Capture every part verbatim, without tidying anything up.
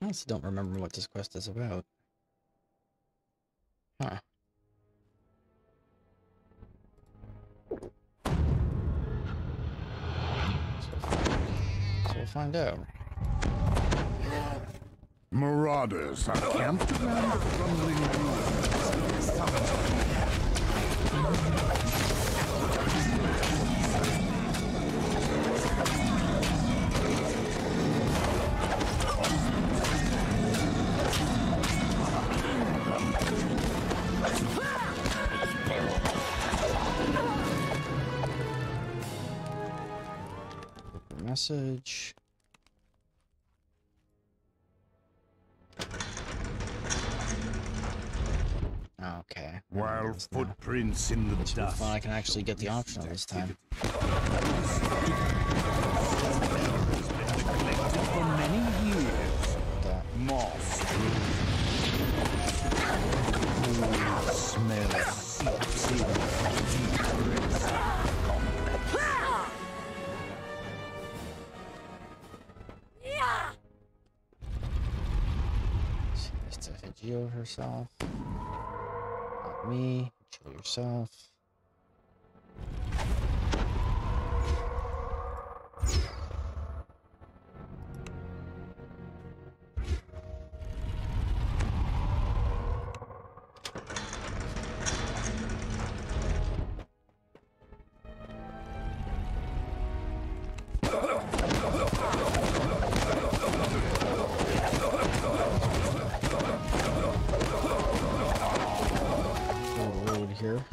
honestly don't remember what this quest is about. Huh. So we'll find out. Marauders are camped around the crumbling Message. Okay. wild footprints in the It's dust. fun. I can actually get the optional this time. For many years, That. moss smell seeps in deeper. She needs to Hideo herself. Not me. Chill yourself. Road here.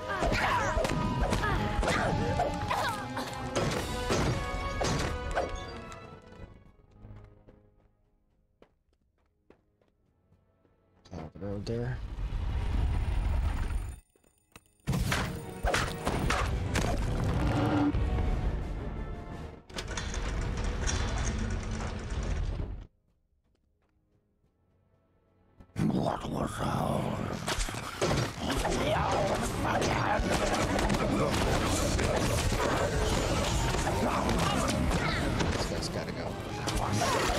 Follow the road there. What was ours? This guy's gotta go.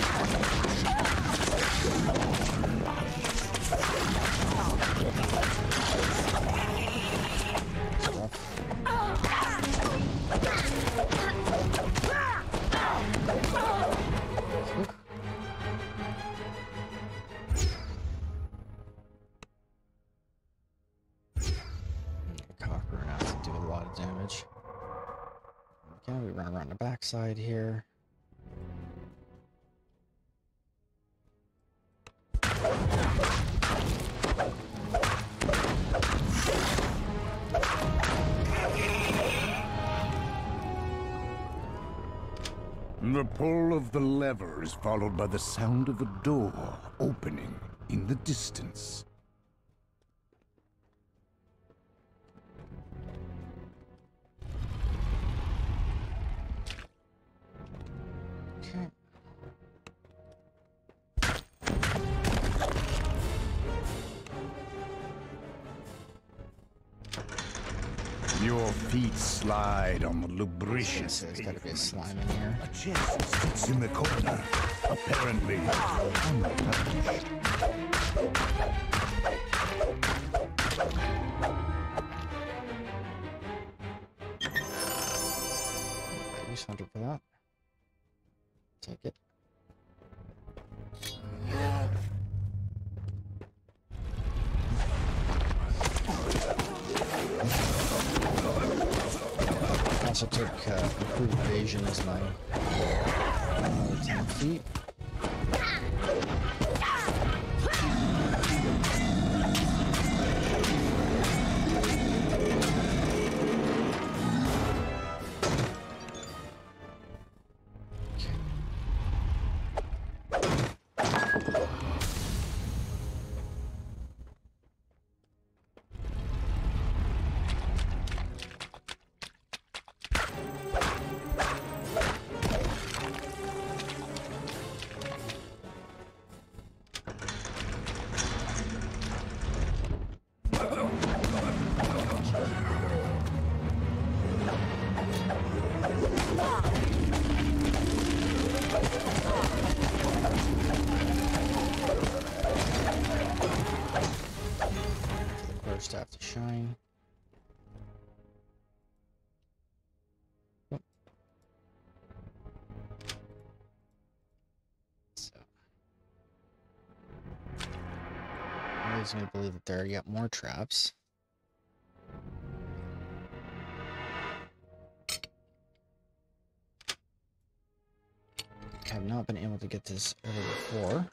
Cocker and have to do a lot of damage. Okay, we run around the backside here. The pull of the lever is followed by the sound of a door opening in the distance. Okay. Your feet slide on the lubricious. There's gotta be a slime in here. A chest sits in the corner, apparently untouched. Use hundred for that. Take it. Also took uh, improved evasion as my uh, ten feet. Staff to shine. Oh. So. I'm always going to believe that there got more traps. I have not been able to get this ever before.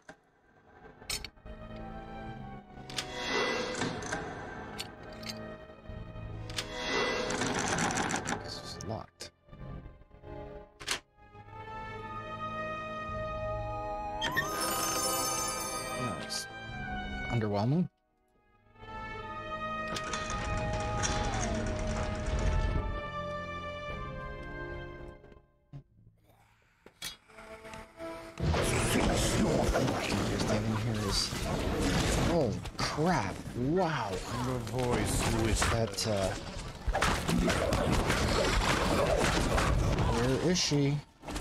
This is locked. Nice. Underwhelming. Oh crap! Wow! The voice That uh, where is she?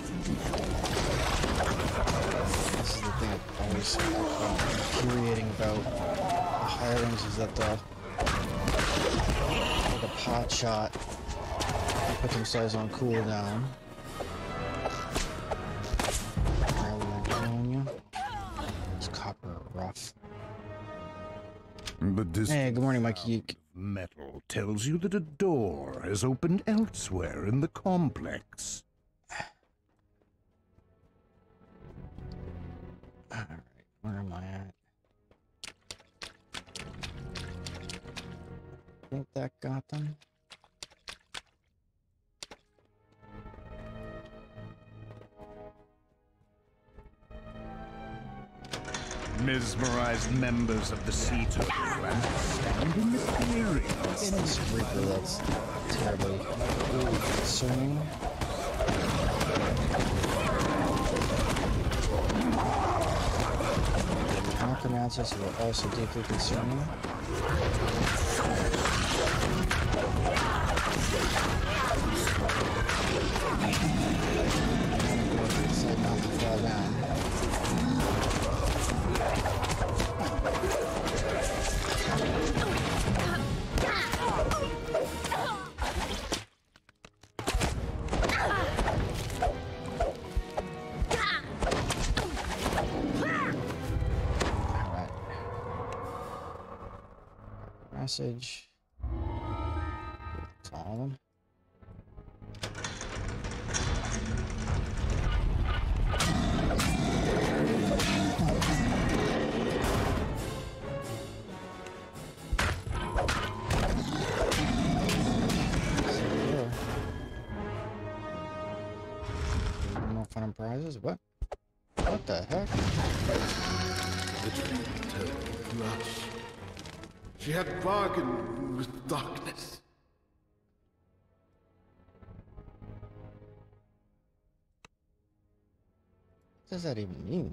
This is the thing that always uh, infuriating about the hirings is that they'll take a pot shot and put themselves on cooldown. Rather than killing you. It's copper rough. The Hey, good morning, Mikey Geek. Metal tells you that a door has opened elsewhere in the complex. Alright, where am I at? I think that got them. Mesmerized members of the Sea Turtle clan stand in the clearing. This Reaper, that's terribly concerning. Necromancers were also deeply concerning. Decide not to fall down. Message. It's all of them. More fun and prizes? What? What the heck? The dream told much. She had bargained with darkness. What does that even mean?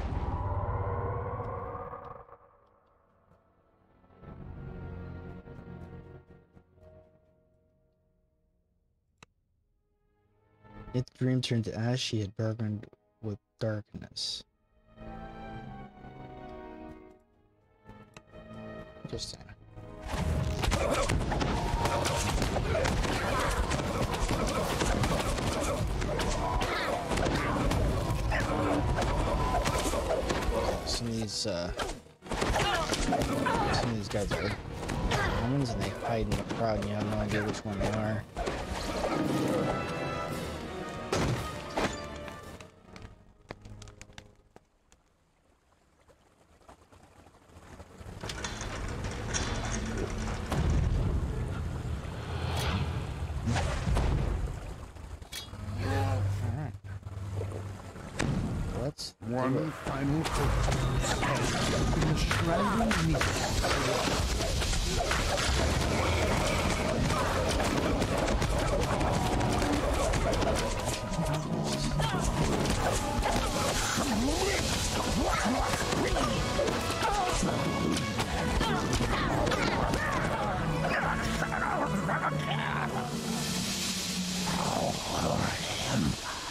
Its dream turned to ash. She had bargained with darkness. Interesting. Some of these, uh, some of these guys are commons and they hide in the crowd and you have no idea which one they are. One final focus in the shrouding mist.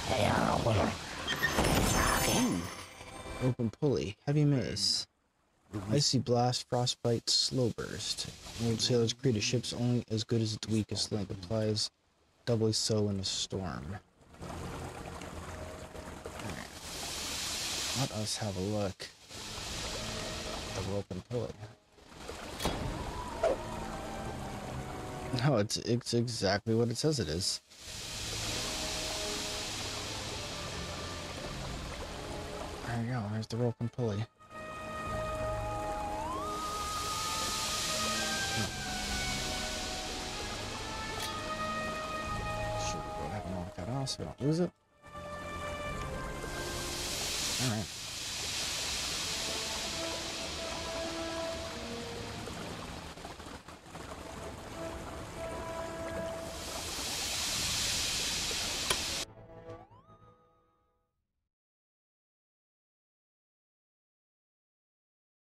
Open pulley, heavy mace. Icy Blast, Frostbite, Slow Burst. Old sailors create ships only as good as its weakest link. Applies doubly so in a storm. Alright. Let us have a look at the rope and pulley. No, it's, it's exactly what it says it is. There you go, there's the rope and pulley. Should go ahead and lock that off so we don't lose it. Alright.